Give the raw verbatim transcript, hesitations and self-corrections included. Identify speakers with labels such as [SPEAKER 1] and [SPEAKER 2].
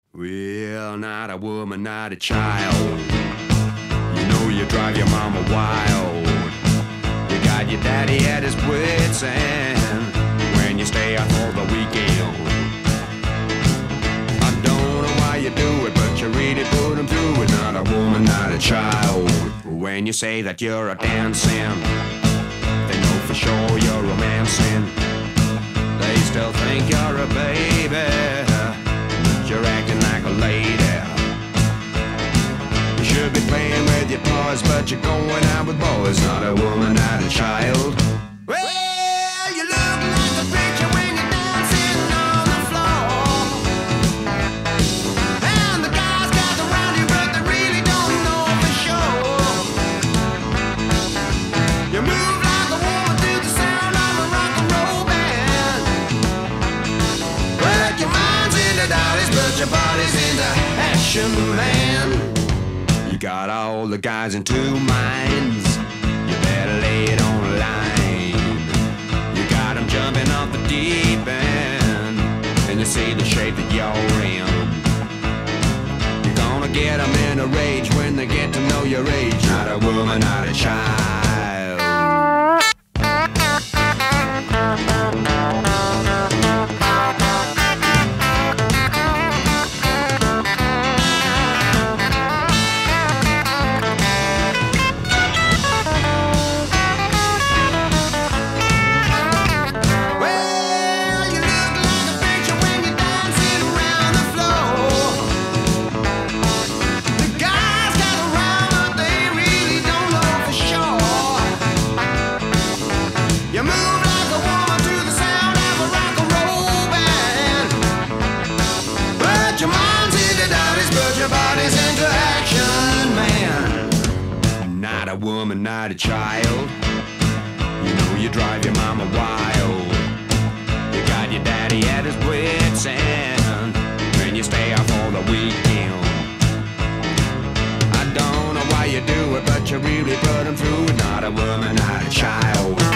[SPEAKER 1] Well, not a woman, not a child. You know you drive your mama wild. You got your daddy at his wits' end when you stay out for the weekend. I don't know why you do it, but you really put him through it. Not a woman, not a child. When you say that you're a dancing, they know for sure you're romancing. They still think you're a baby. You're acting like a lady. You should be playing with your toys, but you're going out with boys. Not a woman, not a child. Well, you look like a preacher when you're dancing on the floor. And the guys gather around you, but they really don't know for sure. You move like a woman to the sound of a rock and roll band. But your mind's in the dollies, but your body's in the action, man. You got all the guys in two minds. You better lay it on the line. You got them jumping off the deep end, and you see the shape that you're in. You're gonna get them in a rage when they get to know your age. Not a woman, not a child. You move like a woman to the sound of a rock and roll band. But your mind's into dollies, but your body's into action, man. Not a woman, not a child. You know you drive your mama wild. You got your daddy at his wits' end when you stay out for the weekend. I don't know why you do it, but you really put him through it. Not a woman, not a child.